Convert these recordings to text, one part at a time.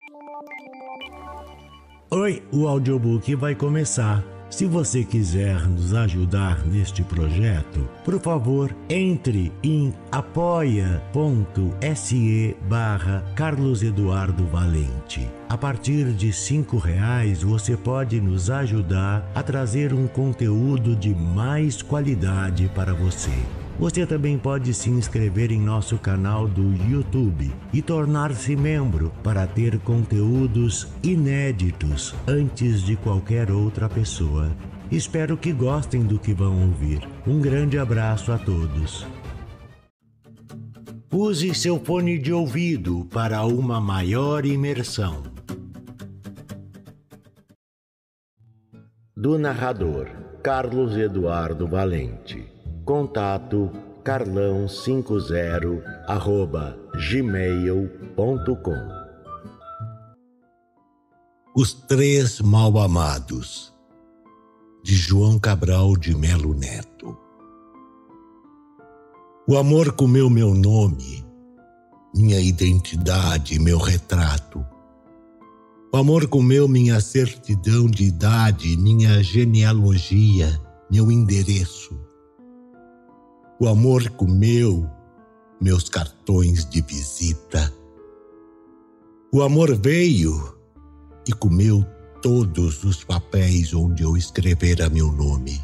Oi, o audiobook vai começar. Se você quiser nos ajudar neste projeto, por favor, entre em apoia.se/Carlos Eduardo Valente. A partir de R$5 você pode nos ajudar a trazer um conteúdo de mais qualidade para você. Você também pode se inscrever em nosso canal do YouTube e tornar-se membro para ter conteúdos inéditos antes de qualquer outra pessoa. Espero que gostem do que vão ouvir. Um grande abraço a todos. Use seu fone de ouvido para uma maior imersão. Do narrador Carlos Eduardo Valente. Contato carlão50@gmail.com. Os Três Mal-Amados, de João Cabral de Melo Neto. O amor comeu meu nome, minha identidade, meu retrato. O amor comeu minha certidão de idade, minha genealogia, meu endereço. O amor comeu meus cartões de visita. O amor veio e comeu todos os papéis onde eu escrevera meu nome.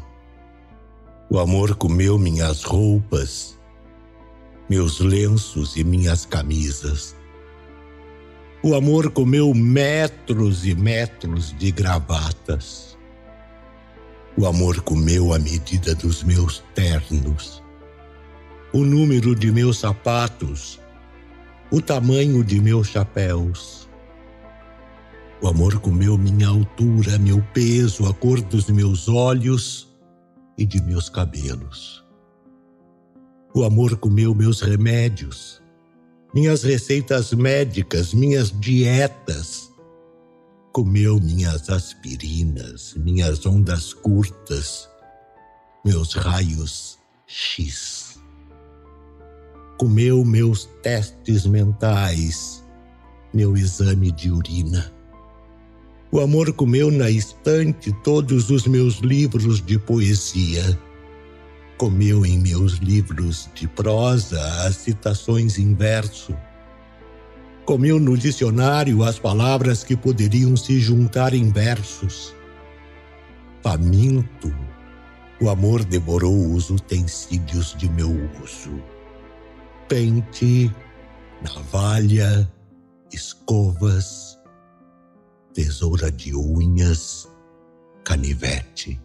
O amor comeu minhas roupas, meus lenços e minhas camisas. O amor comeu metros e metros de gravatas. O amor comeu a medida dos meus ternos, o número de meus sapatos, o tamanho de meus chapéus. O amor comeu minha altura, meu peso, a cor dos meus olhos e de meus cabelos. O amor comeu meus remédios, minhas receitas médicas, minhas dietas. Comeu minhas aspirinas, minhas ondas curtas, meus raios X. Comeu meus testes mentais, meu exame de urina. O amor comeu na estante todos os meus livros de poesia. Comeu em meus livros de prosa as citações em verso. Comeu no dicionário as palavras que poderiam se juntar em versos. Faminto, o amor devorou os utensílios de meu uso. Pente, navalha, escovas, tesoura de unhas, canivete.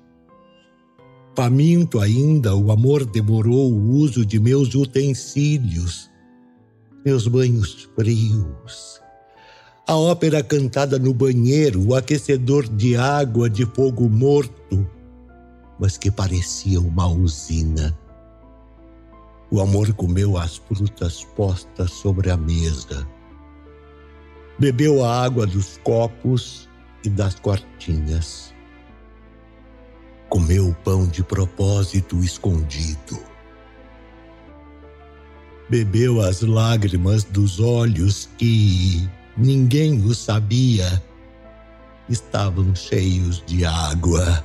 Faminto ainda, o amor devorou o uso de meus utensílios, meus banhos frios, a ópera cantada no banheiro, o aquecedor de água de fogo morto, mas que parecia uma usina. O amor comeu as frutas postas sobre a mesa. Bebeu a água dos copos e das quartinhas. Comeu o pão de propósito escondido. Bebeu as lágrimas dos olhos que, ninguém o sabia, estavam cheios de água.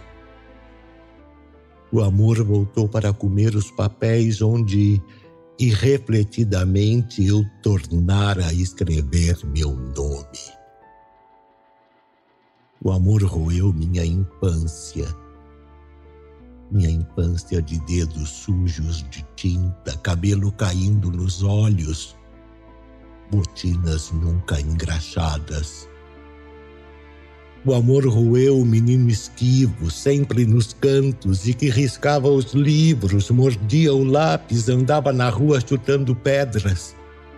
O amor voltou para comer os papéis onde, irrefletidamente, eu tornara a escrever meu nome. O amor roeu minha infância de dedos sujos de tinta, cabelo caindo nos olhos, botinas nunca engraxadas. O amor roeu o menino esquivo, sempre nos cantos, e que riscava os livros, mordia o lápis, andava na rua chutando pedras.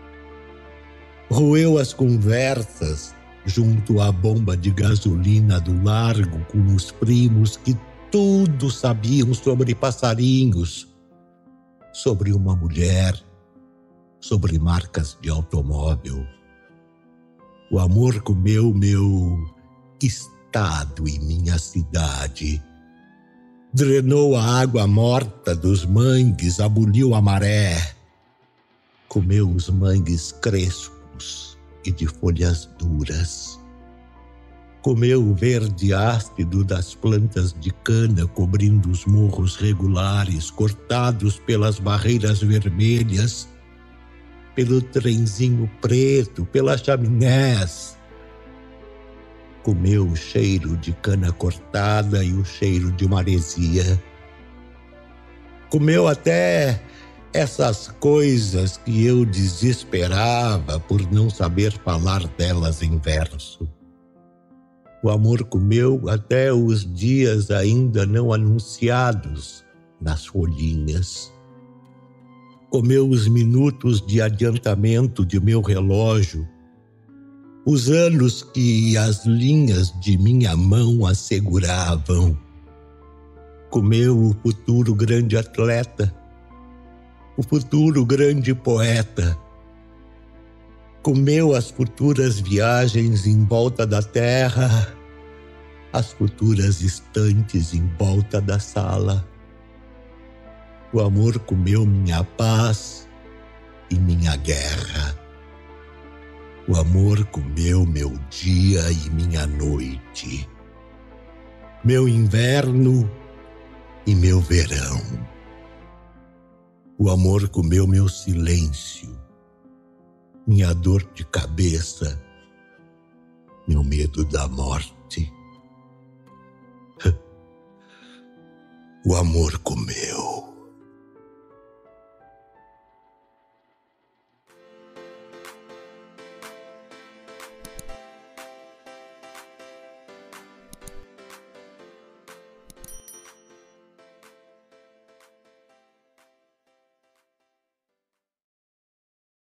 Roeu as conversas junto à bomba de gasolina do largo com os primos que tudo sabiam sobre passarinhos, sobre uma mulher, sobre marcas de automóvel. O amor comeu meu estado e minha cidade. Drenou a água morta dos mangues, aboliu a maré. Comeu os mangues crespos bosque de folhas duras. Comeu o verde ácido das plantas de cana cobrindo os morros regulares, cortados pelas barreiras vermelhas, pelo trenzinho preto, pelas chaminés. Comeu o cheiro de cana cortada e o cheiro de maresia. Comeu até essas coisas que eu desesperava por não saber falar delas em verso. O amor comeu até os dias ainda não anunciados nas folhinhas. Comeu os minutos de adiantamento de meu relógio, os anos que as linhas de minha mão asseguravam. Comeu o futuro grande atleta, o futuro grande poeta. Comeu as futuras viagens em volta da terra, as futuras estantes em volta da sala. O amor comeu minha paz e minha guerra. O amor comeu meu dia e minha noite, meu inverno e meu verão. O amor comeu meu silêncio, minha dor de cabeça, meu medo da morte. O amor comeu.